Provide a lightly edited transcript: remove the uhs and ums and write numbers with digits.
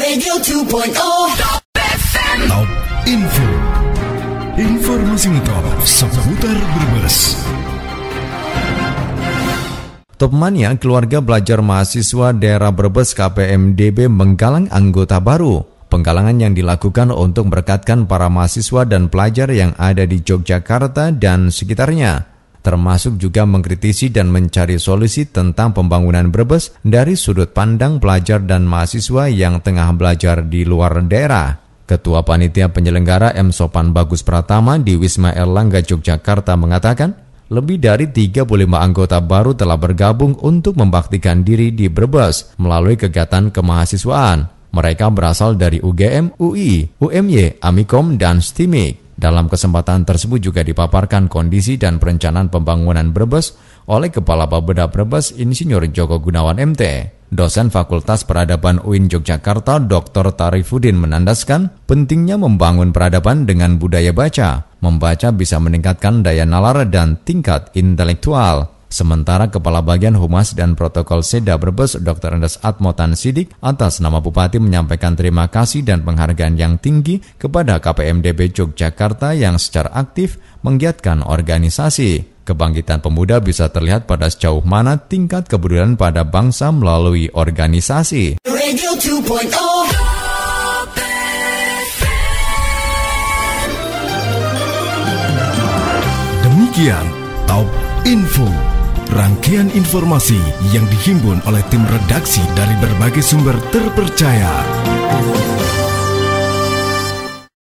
Radio 2.0 Top Info. Informasi top seputar Brebes. Top Mania, keluarga belajar mahasiswa daerah Brebes KPMDB menggalang anggota baru. Penggalangan yang dilakukan untuk merekatkan para mahasiswa dan pelajar yang ada di Yogyakarta dan sekitarnya, termasuk juga mengkritisi dan mencari solusi tentang pembangunan Brebes dari sudut pandang pelajar dan mahasiswa yang tengah belajar di luar daerah. Ketua Panitia Penyelenggara M. Sopan Bagus Pratama di Wisma Erlangga Yogyakarta mengatakan, lebih dari 35 anggota baru telah bergabung untuk membaktikan diri di Brebes melalui kegiatan kemahasiswaan. Mereka berasal dari UGM, UI, UMY, Amikom, dan STIMIK. Dalam kesempatan tersebut juga dipaparkan kondisi dan perencanaan pembangunan Brebes oleh Kepala Bapeda Brebes Insinyur Joko Gunawan MT. Dosen Fakultas Peradaban UIN Yogyakarta Dr. Tarifuddin menandaskan pentingnya membangun peradaban dengan budaya baca. Membaca bisa meningkatkan daya nalar dan tingkat intelektual. Sementara Kepala Bagian Humas dan Protokol Seda Brebes Dr. Andes Atmotan Sidik atas nama Bupati menyampaikan terima kasih dan penghargaan yang tinggi kepada KPMDB Yogyakarta yang secara aktif menggiatkan organisasi. Kebangkitan pemuda bisa terlihat pada sejauh mana tingkat kepedulian pada bangsa melalui organisasi. Radio 2.0 Demikian Top Info. Rangkaian informasi yang dihimpun oleh tim redaksi dari berbagai sumber terpercaya.